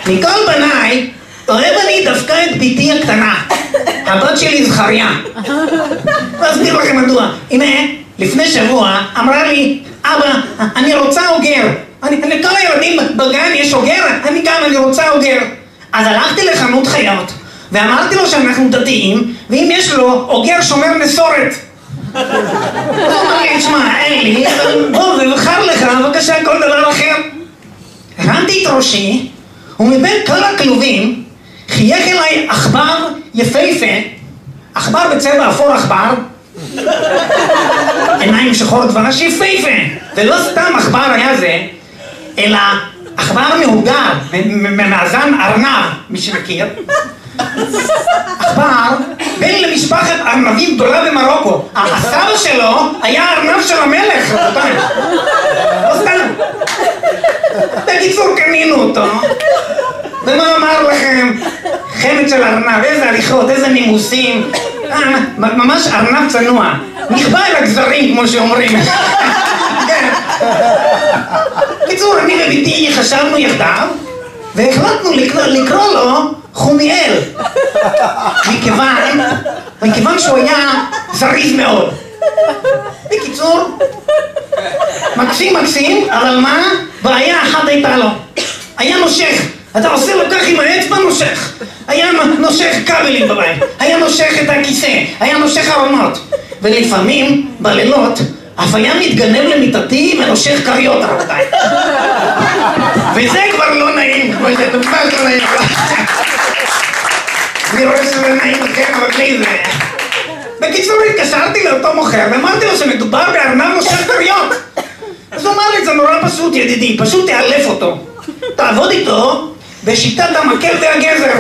מכל בניי, אוהב אני דווקא את ביתי הקטנה, הבת שלי זכריה. ואסביר לכם מדוע. הנה, לפני שבוע אמרה לי, אבא, אני רוצה אוגר. לכל הילדים בגן יש אוגר, אני רוצה אוגר. אז הלכתי לחנות חיות, ואמרתי לו שאנחנו דתיים, ואם יש לו אוגר שומר מסורת. הוא אמר לי, שמע, אין לי, אבל בוא, ובחר לך, בבקשה, כל דבר אחר. הרמתי את ראשי, ומבין כל הכלובים, חייך אליי עכבר יפהפה, עכבר בצבע אפור עכבר, עיניים שחור דבש יפהפה, ולא סתם עכבר היה זה, אלא עכבר מהוגר, ממאזן ארנב, מי שמכיר. עכבר בן למשפחת ארנבים גדולה במרוקו. הסבא שלו היה ארנב של המלך, רבותיי. לא סתם. בקיצור קנינו אותו. ומה אמר לכם? חמד של ארנב, איזה הליכות, איזה נימוסים. ממש ארנב צנוע. נכבה אל הגזרים, כמו שאומרים. בקיצור, אני וביתי חשבנו יחדיו, והחלטנו לקרוא לו חומיאל. מכיוון שהוא היה זריז מאוד. בקיצור, מקסים, אבל מה? בעיה אחת הייתה לו. היה נושך. אתה עושה לו כך עם האצבע נושך. היה נושך כבלים בבית. היה נושך את הכיסא. היה נושך ארונות. ולפעמים, בלילות, אף היה מתגנב למיטתי ונושך כריות, רבותיי. וזה כבר לא נעים. זה ממש לא נעים. אני רואה שזה נעים לכם, אבל לי זה... בקיצור, התקשרתי לאותו מוכר ואמרתי לו שמדובר בארנב נושך כריות. אז הוא אמר לי, זה נורא פשוט, ידידי, פשוט תאלף אותו. תעבוד איתו בשיטת המקל והגזר.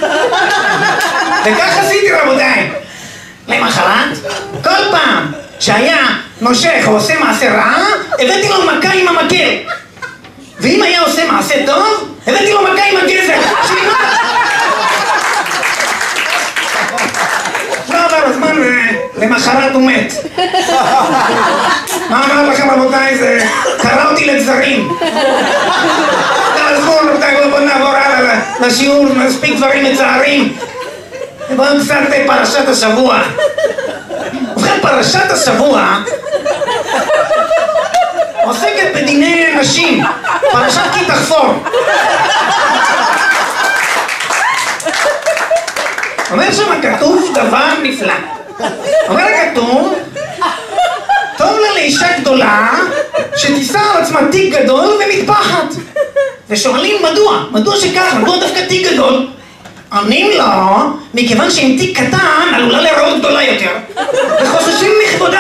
וכך עשיתי, רבותיי. למחרת, כל פעם שהיה נושך או עושה מעשה רע, הבאתי לו מכה עם המקל. ואם היה עושה מעשה טוב, הבאתי לו מכה עם הגזר. לא עבר הזמן ולמחרת הוא מת. מה אמר לכם, רבותיי? זה קרא אותי לגזרים. תעזבו, רבותיי, בואו נעבור הלאה לשיעור, מספיק דברים מצערים. בואו קצת פרשת השבוע. ובכן, פרשת השבוע עוסקת בדיני נשים. פרשת כי תחפור. אומר שם כתוב דבר נפלא. אומר כתוב, טוב לה לאישה גדולה שתישא על עצמה תיק גדול ומטפחת. ושואלים מדוע שכך, מדוע דווקא תיק גדול? עונים לו, מכיוון שאם תיק קטן עלולה להיראות גדולה יותר, וחוששים מכבודה.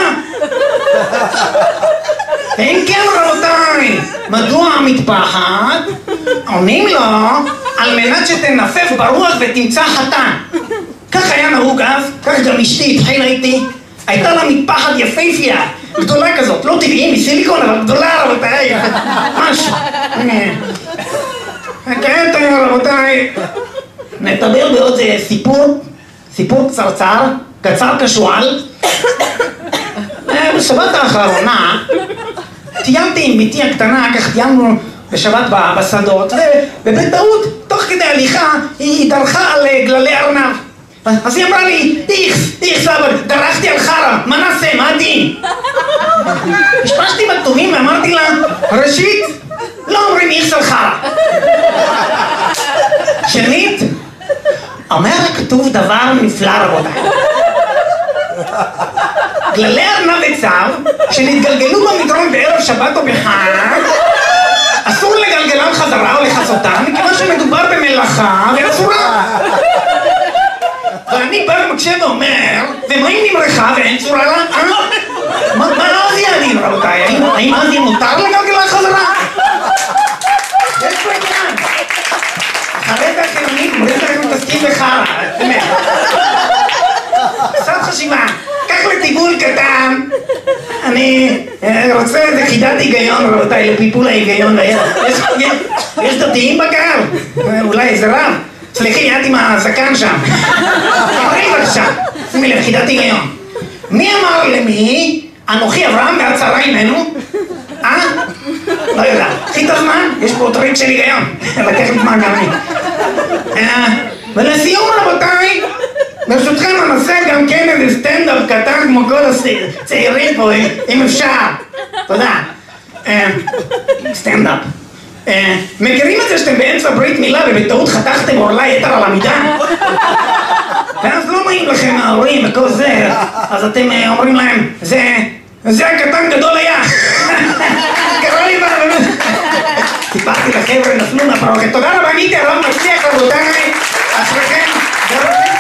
ואם כן, רבותיי, מדוע המטפחת? עונים לו, על מנת שתנפף ברוח ותמצא חתן. כך היה נהוג אז, כך גם אשתי התחילה איתי. הייתה לה מטפחת יפהפייה, גדולה כזאת, לא טבעי, מסיליקון, אבל גדולה, רבותיי. משהו. כעת, רבותיי, נדבר בעוד סיפור קצר כשועל. בשבת האחרונה טיילתי עם ביתי הקטנה, כך טיימנו בשבת בשדות, ובטעות, תוך כדי הליכה, היא דרכה על גללי ארנב. אז היא אמרה לי, איכס, אבל דרכתי על חרא, מה נעשה, מה הדין? השפשתי בכתובים ואמרתי לה, ראשית, לא אומרים איכס על חרא. שנית, אומר הכתוב דבר נפלא, רבותיי. גללי ארנב וצב, שנתגלגלו במדרון בערב שבת או בחג, אסור לגלגלם חזרה או לחסותם, מכיוון שמדובר במלאכה ואסורה. ואני בא ומקשה ואומר, ומה אם נמרחה ואין צורה לה? מה אז יהיה הדין, רבותיי? האם אז יהיה מותר לגלגלה חזרה? יש פה עניין. אחרי זה החילונית, מורים לכם מתעסקים בחרא, באמת. קצת חשיבה. כך לטיפול קטן, אני רוצה איזה חידת היגיון, רבותיי, לפיפול ההיגיון. יש דתיים בקהל? אולי איזה רב? סליחי, יד עם הזקן שם. תראי בבקשה, שימי לב, חידת היגיון. מי אמר למי, אנוכי אברהם והצהרה עמנו? לא יודע. קחי את הזמן, יש פה טריק של היגיון. לקח לי זמן גם אני. ולסיום רבותיי, ברשותכם ננסה גם כן איזה סטנדאפ קטן כמו כל הצעירים פה, אם אפשר. תודה. סטנדאפ. מכירים את זה שאתם באמצע ברית מילה ובטעות חתכתם עורלה יתר על המידה? ואז לא נעים לכם ההורים וכל זה, אז אתם אומרים להם, זה הקטן גדול היה. קרא לי באמת. סיפרתי לחבר'ה, נפלו מהפרוכת. תודה רבה, ניתי הרב מצליח רבותיי, אשריכם.